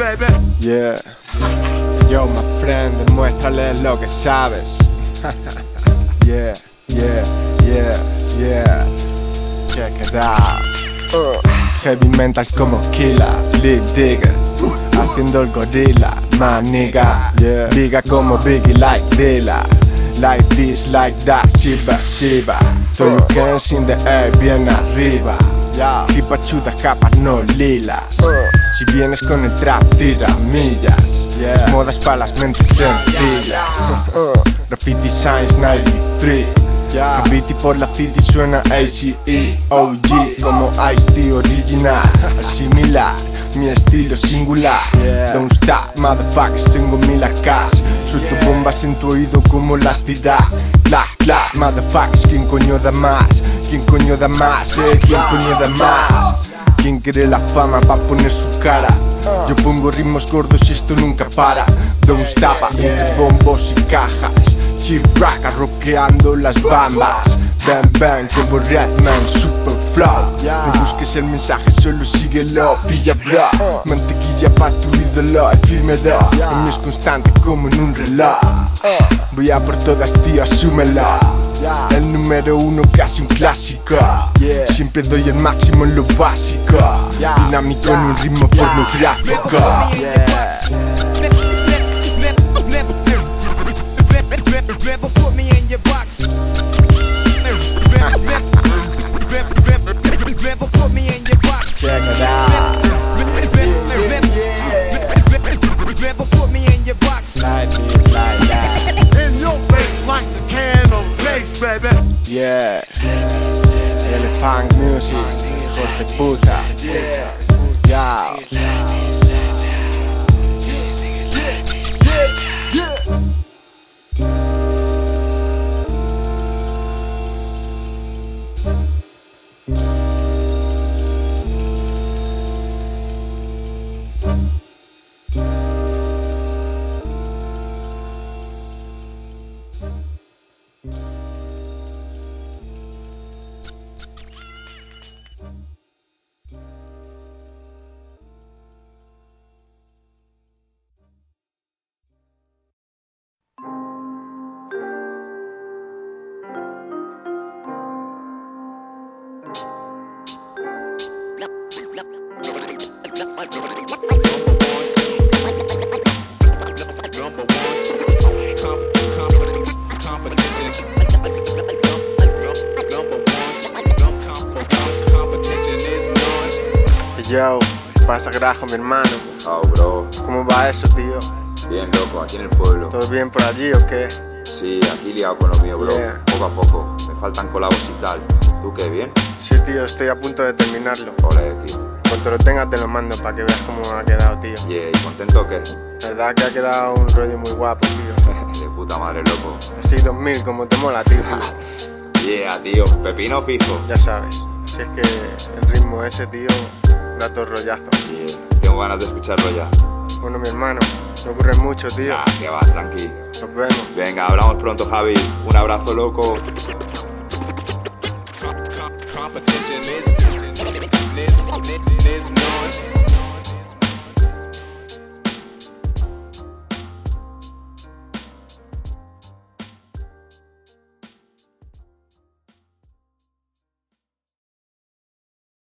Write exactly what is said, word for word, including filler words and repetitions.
baby. Yeah. Yo, my friend, demuéstrale lo que sabes. Yeah, yeah, yeah, yeah. Check it out. uh. Heavy mental como Killa, Lil Diggers, haciendo el gorila, my nigga. Yeah. Liga como Biggie like Dilla. Like this, like that, Shiba, Shiba. Throw your hands in the air, bien arriba. Hipa chudas, capas no lilas. Si vienes con el trap, tira millas. Modas para las mentes sencillas. Graffiti Science noventa y tres. Graffiti por la city suena A C E O G como Ice-T original. Asimilar mi estilo singular. Don't stop, motherfuckers, tengo mil A Ks. Suelto bombas en tu oído como las tira. Clap, clap, motherfuckers, ¿quién coño da más? ¿Quién coño da más? Eh, ¿quién coño da más? ¿Quién quiere la fama pa' poner su cara? Yo pongo ritmos gordos y esto nunca para. Don't stop, entre bombos y cajas. Chirraca rockeando las bambas. Bang bang como Redman, super flow. No busques el mensaje, solo síguelo. Pilla bro, mantequilla pa' tu ídolo. Efímero, el mío es constante como en un reloj. Voy a por todas, tío, asúmelo. El número uno, casi un clásico. Siempre doy el máximo en lo básico. Dinámico en un ritmo pornográfico. Never put me in your box. Never put me in your box. Check it out. Never put me in your box. Like this, like that. In your face like a can of bass, baby. Yeah. Elephant Music, hijos de puta. Yeah. Yo, ¿qué pasa, Grajo, mi hermano? Oh, bro. ¿Cómo va eso, tío? Bien, loco, aquí en el pueblo. ¿Todo bien por allí o qué? Sí, aquí liado con lo mío, bro. Yeah. Poco a poco. Me faltan colabos y tal. ¿Tú qué, bien? Sí, tío, estoy a punto de terminarlo. Ole, tío. Cuando lo tenga te lo mando para que veas cómo ha quedado, tío. Yeah, ¿y contento o qué? La verdad que ha quedado un rollo muy guapo, tío. De puta madre, loco. Así dos mil, como te mola, tío. Yeah, tío. Pepino fijo. Ya sabes, si es que el ritmo ese, tío, da todo rollazo. Yeah, tengo ganas de escucharlo ya. Bueno, mi hermano, no ocurre mucho, tío. Ah, que va, tranqui. Nos vemos. Venga, hablamos pronto, Javi. Un abrazo, loco. Competition is